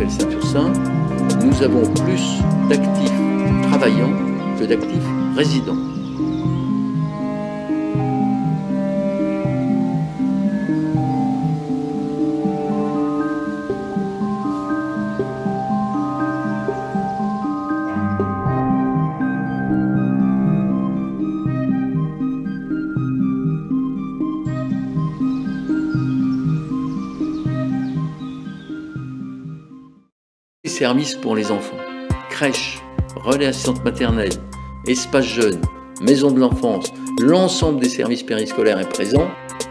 chapelle Saint-Ursin, nous avons plus d'actifs travaillants que d'actifs résidents. Services pour les enfants, crèches, relais assistante maternelle, espaces jeunes, maison de l'enfance, l'ensemble des services périscolaires est présent.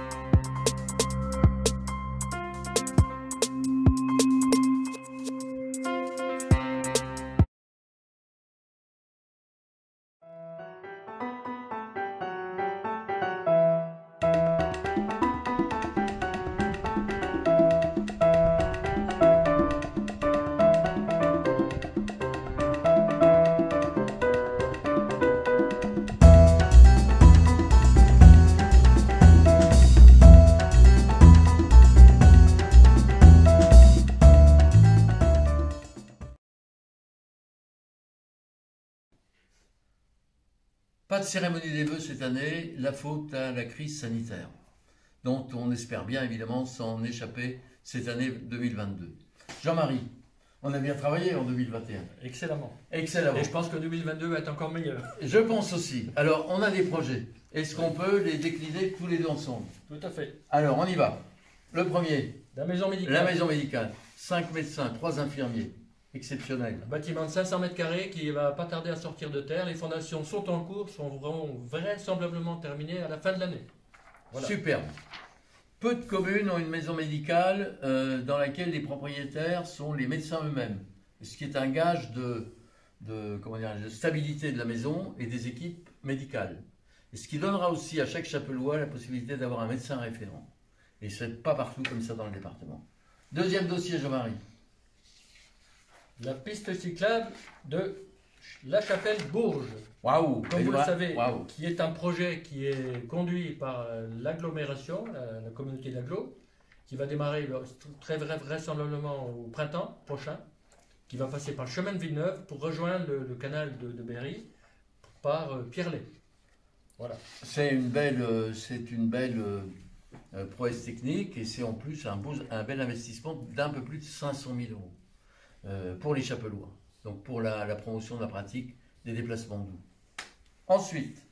Pas de cérémonie des vœux cette année, la faute à la crise sanitaire, dont on espère bien évidemment s'en échapper cette année 2022. Jean-Marie, on a bien travaillé en 2021. Excellemment. Excellemment. Et je pense que 2022 va être encore meilleur. Je pense aussi. Alors, on a des projets. Est-ce qu'on peut les décliner tous les deux ensemble? Tout à fait. Alors, on y va. Le premier, La maison médicale. la maison médicale. 5 médecins, 3 infirmiers. Exceptionnel. Un bâtiment de 500 mètres carrés qui va pas tarder à sortir de terre. Les fondations sont en cours, seront vraisemblablement terminées à la fin de l'année. Voilà. Superbe. Peu de communes ont une maison médicale dans laquelle les propriétaires sont les médecins eux-mêmes, ce qui est un gage de stabilité de la maison et des équipes médicales. Et ce qui donnera aussi à chaque chapellois la possibilité d'avoir un médecin référent. Et ce n'est pas partout comme ça dans le département. Deuxième dossier, Jean-Marie. La piste cyclable de La Chapelle-Bourges. Waouh! Comme vous le savez, waouh. qui est un projet qui est conduit par l'agglomération, la communauté d'agglo, qui va démarrer très vraisemblablement au printemps prochain, qui va passer par le chemin de Villeneuve pour rejoindre le canal de Berry par Pierrelet. Voilà. C'est une belle prouesse technique et c'est en plus un bel investissement d'un peu plus de 500 000 euros pour les chapellois, donc pour la promotion de la pratique des déplacements doux. Ensuite,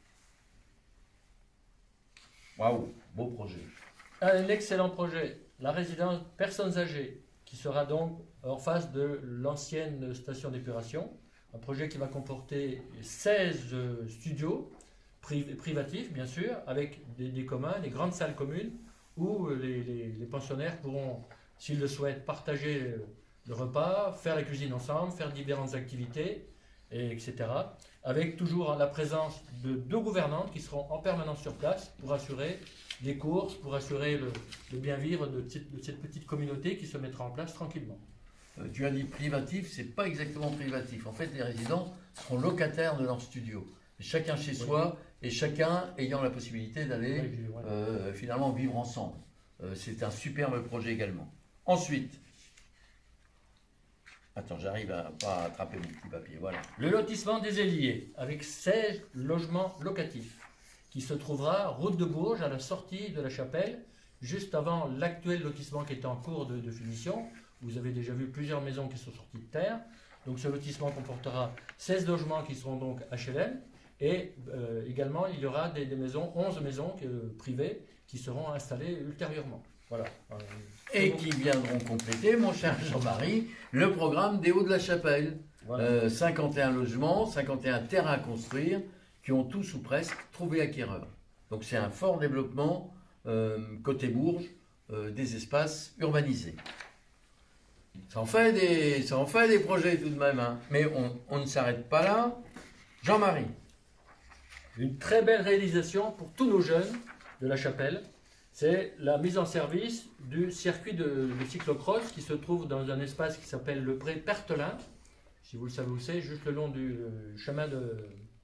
waouh, beau projet. Un excellent projet, la résidence personnes âgées, qui sera donc en face de l'ancienne station d'épuration. Un projet qui va comporter 16 studios privatifs, bien sûr, avec des communs, des grandes salles communes, où les pensionnaires pourront, s'ils le souhaitent, partager le repas, faire la cuisine ensemble, faire différentes activités, etc. Avec toujours la présence de 2 gouvernantes qui seront en permanence sur place pour assurer les courses, pour assurer le bien vivre de cette petite communauté qui se mettra en place tranquillement. Tu as dit privatif, c'est pas exactement privatif. En fait, les résidents seront locataires de leur studio. Chacun chez soi et chacun ayant la possibilité d'aller finalement vivre ensemble. C'est un superbe projet également. Ensuite, attends, j'arrive à pas attraper mon petit papier, voilà. Le lotissement des Héliers, avec 16 logements locatifs, qui se trouvera route de Bourges, à la sortie de la chapelle, juste avant l'actuel lotissement qui est en cours de finition. Vous avez déjà vu plusieurs maisons qui sont sorties de terre. Donc ce lotissement comportera 16 logements qui seront donc HLM, et également il y aura des maisons, 11 maisons privées qui seront installées ultérieurement. Voilà. Et qui viendront compléter, mon cher Jean-Marie, le programme des Hauts-de-la-Chapelle. Voilà. 51 logements, 51 terrains à construire, qui ont tous ou presque trouvé acquéreur. Donc c'est un fort développement côté Bourges des espaces urbanisés. Ça en fait des projets tout de même, hein. Mais on ne s'arrête pas là. Jean-Marie. Une très belle réalisation pour tous nos jeunes de la chapelle. C'est la mise en service du circuit de cyclocross qui se trouve dans un espace qui s'appelle le Pré Pertelin. Si vous le savez où c'est, juste le long du chemin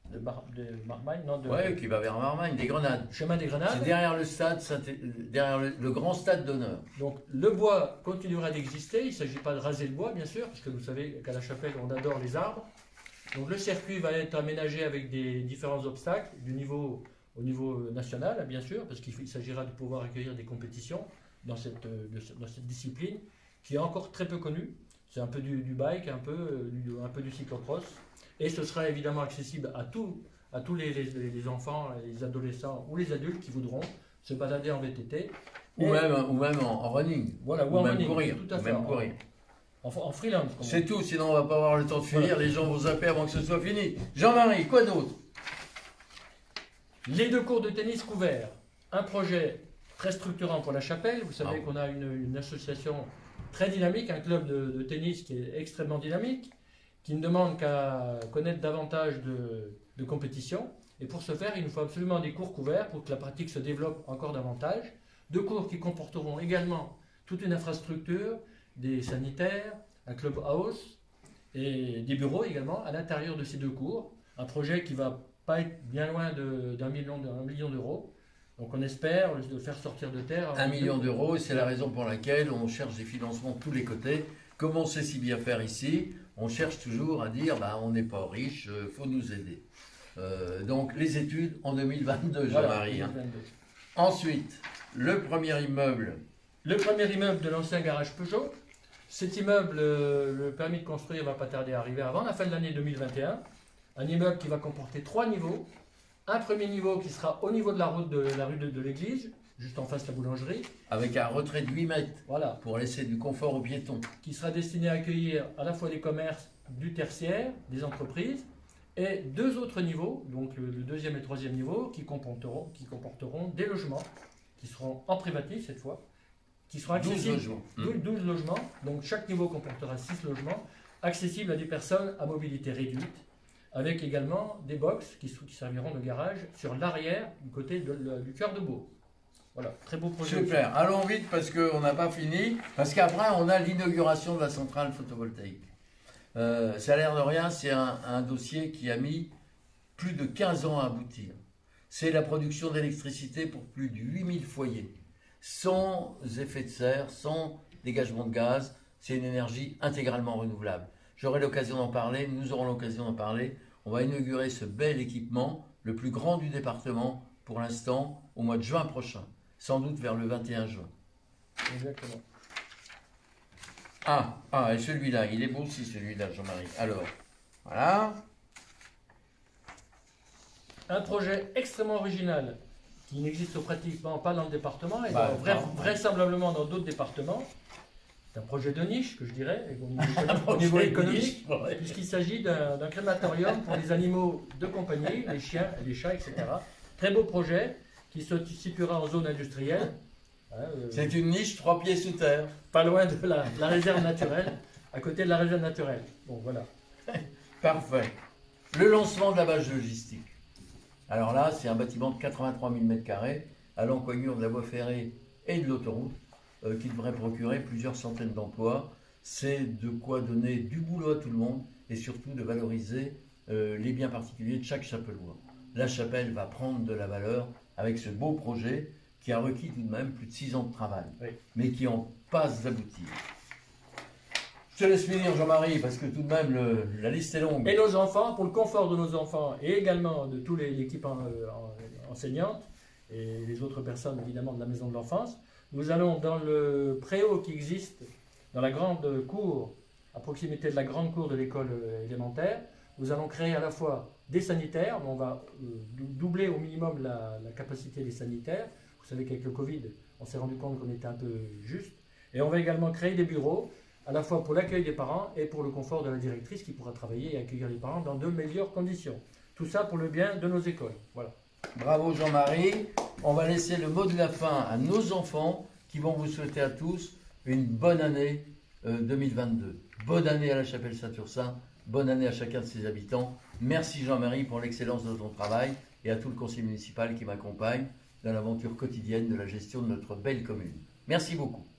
de Marmagne, non, de Ouais, qui va vers Marmagne, des Grenades. chemin des Grenades. C'est derrière le stade, derrière le grand stade d'honneur. Donc le bois continuera d'exister, il ne s'agit pas de raser le bois bien sûr, parce que vous savez qu'à la chapelle on adore les arbres. Donc le circuit va être aménagé avec des différents obstacles au niveau national bien sûr, parce qu'il s'agira de pouvoir accueillir des compétitions dans cette discipline qui est encore très peu connue. C'est un peu du bike, un peu du cyclocross. Et ce sera évidemment accessible à tous les enfants, les adolescents ou les adultes qui voudront se balader en VTT. Ou même en running. Voilà, ou en même running, courir. tout à Ou fait. même courir. En freelance. C'est tout, sinon on va pas avoir le temps de finir. Les gens vont zapper avant que ce soit fini. Jean-Marie, quoi d'autre? Les 2 cours de tennis couverts. Un projet très structurant pour la chapelle. Vous savez qu'on a une association très dynamique, un club de tennis qui est extrêmement dynamique, qui ne demande qu'à connaître davantage de compétitions. Et pour ce faire, il nous faut absolument des cours couverts pour que la pratique se développe encore davantage. 2 cours qui comporteront également toute une infrastructure, des sanitaires, un clubhouse et des bureaux également à l'intérieur de ces 2 cours. Un projet qui ne va pas être bien loin d'un million d'euros. Donc on espère le faire sortir de terre. 1 million d'euros, et c'est la raison pour laquelle on cherche des financements de tous les côtés. Comme on sait si bien faire ici, on cherche toujours à dire on n'est pas riche, il faut nous aider. Donc les études en 2022, Jean-Marie. Voilà, Ensuite, le premier immeuble. Le premier immeuble de l'ancien garage Peugeot. Cet immeuble, le permis de construire va pas tarder à arriver avant la fin de l'année 2021. Un immeuble qui va comporter 3 niveaux. Un premier niveau qui sera au niveau de la rue de l'église, juste en face de la boulangerie. Avec un retrait de 8 mètres voilà. Pour laisser du confort aux piétons. Qui sera destiné à accueillir à la fois des commerces, du tertiaire, des entreprises, et 2 autres niveaux, donc le 2e et le 3e niveau, qui comporteront des logements, qui seront en privatif cette fois, qui seront accessibles. 12 logements. Donc chaque niveau comportera 6 logements, accessibles à des personnes à mobilité réduite, avec également des box qui serviront de garage sur l'arrière du côté du cœur de bourg. Voilà, très beau projet. Super, allons vite parce qu'on n'a pas fini, parce qu'après on a l'inauguration de la centrale photovoltaïque. Ça a l'air de rien, c'est un dossier qui a mis plus de 15 ans à aboutir. C'est la production d'électricité pour plus de 8000 foyers, sans effet de serre, sans dégagement de gaz. C'est une énergie intégralement renouvelable. J'aurai l'occasion d'en parler, nous aurons l'occasion d'en parler. On va inaugurer ce bel équipement, le plus grand du département pour l'instant, au mois de juin prochain, sans doute vers le 21 juin. Exactement. Et celui-là, il est beau aussi celui-là, Jean-Marie. Alors, voilà. Un projet extrêmement original qui n'existe pratiquement pas dans le département et vraisemblablement dans d'autres départements. C'est un projet de niche, que je dirais, au niveau économique, puisqu'il s'agit d'un crématorium pour les animaux de compagnie, les chiens, les chats, etc. Très beau projet qui se situera en zone industrielle. C'est une niche 3 pieds sous terre. Pas loin de la réserve naturelle, à côté de la réserve naturelle. Bon, voilà. Parfait. Le lancement de la bâche logistique. Alors là, c'est un bâtiment de 83 000 m² à l'encoignure de la voie ferrée et de l'autoroute qui devrait procurer plusieurs centaines d'emplois. C'est de quoi donner du boulot à tout le monde et surtout de valoriser les biens particuliers de chaque chapellois. La chapelle va prendre de la valeur avec ce beau projet qui a requis tout de même plus de 6 ans de travail, mais qui en passe d'aboutir. Je te laisse finir, Jean-Marie, parce que tout de même, la liste est longue. Et nos enfants, pour le confort de nos enfants et également de toute l'équipe enseignante et les autres personnes, évidemment, de la maison de l'enfance, nous allons dans le préau qui existe dans la grande cour, à proximité de la grande cour de l'école élémentaire. Nous allons créer à la fois des sanitaires, on va doubler au minimum la capacité des sanitaires. Vous savez qu'avec le Covid, on s'est rendu compte qu'on était un peu juste. Et on va également créer des bureaux, à la fois pour l'accueil des parents et pour le confort de la directrice qui pourra travailler et accueillir les parents dans de meilleures conditions. Tout ça pour le bien de nos écoles. Voilà. Bravo Jean-Marie. On va laisser le mot de la fin à nos enfants qui vont vous souhaiter à tous une bonne année 2022. Bonne année à la Chapelle Saint-Ursin, bonne année à chacun de ses habitants. Merci Jean-Marie pour l'excellence de ton travail et à tout le conseil municipal qui m'accompagne dans l'aventure quotidienne de la gestion de notre belle commune. Merci beaucoup.